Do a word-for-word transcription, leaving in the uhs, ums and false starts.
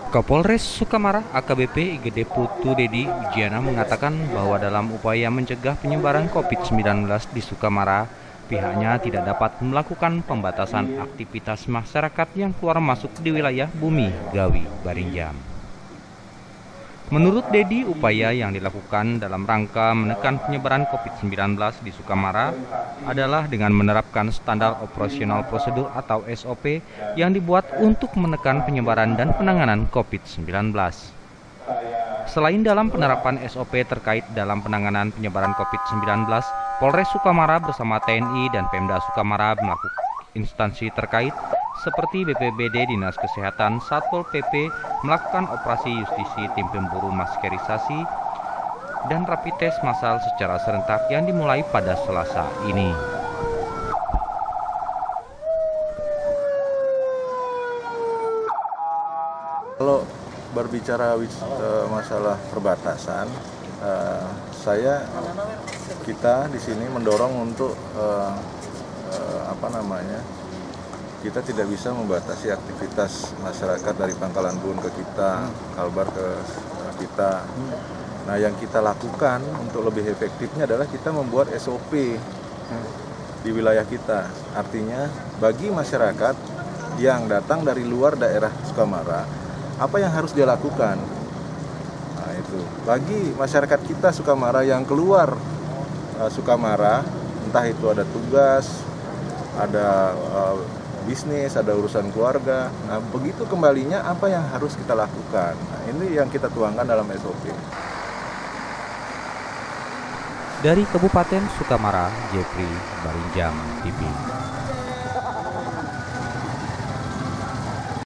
Kapolres Sukamara A K B P I G D Putu Dedi Wijiana mengatakan bahwa dalam upaya mencegah penyebaran covid sembilan belas di Sukamara, pihaknya tidak dapat melakukan pembatasan aktivitas masyarakat yang keluar masuk di wilayah Bumi Gawi Barinjam. Menurut Dedi, upaya yang dilakukan dalam rangka menekan penyebaran covid sembilan belas di Sukamara adalah dengan menerapkan standar operasional prosedur atau S O P yang dibuat untuk menekan penyebaran dan penanganan covid sembilan belas. Selain dalam penerapan S O P terkait dalam penanganan penyebaran covid sembilan belas, Polres Sukamara bersama T N I dan Pemda Sukamara melakukan instansi terkait seperti B P B D, Dinas Kesehatan, Satpol P P melakukan operasi justisi tim pemburu maskerisasi dan rapid test massal secara serentak yang dimulai pada Selasa ini. Kalau berbicara uh, masalah perbatasan, uh, saya kita di sini mendorong untuk uh, uh, apa namanya? Kita tidak bisa membatasi aktivitas masyarakat dari Pangkalan Bun ke kita, Kalbar ke kita. Nah, yang kita lakukan untuk lebih efektifnya adalah kita membuat S O P di wilayah kita. Artinya, bagi masyarakat yang datang dari luar daerah Sukamara, apa yang harus dia lakukan? Nah, itu. Bagi masyarakat kita Sukamara yang keluar uh, Sukamara, entah itu ada tugas, ada uh, bisnis, ada urusan keluarga. Nah, begitu kembalinya apa yang harus kita lakukan? Nah, ini yang kita tuangkan dalam S O P. Dari Kabupaten Sukamara, Jeffrey Barinjam T V.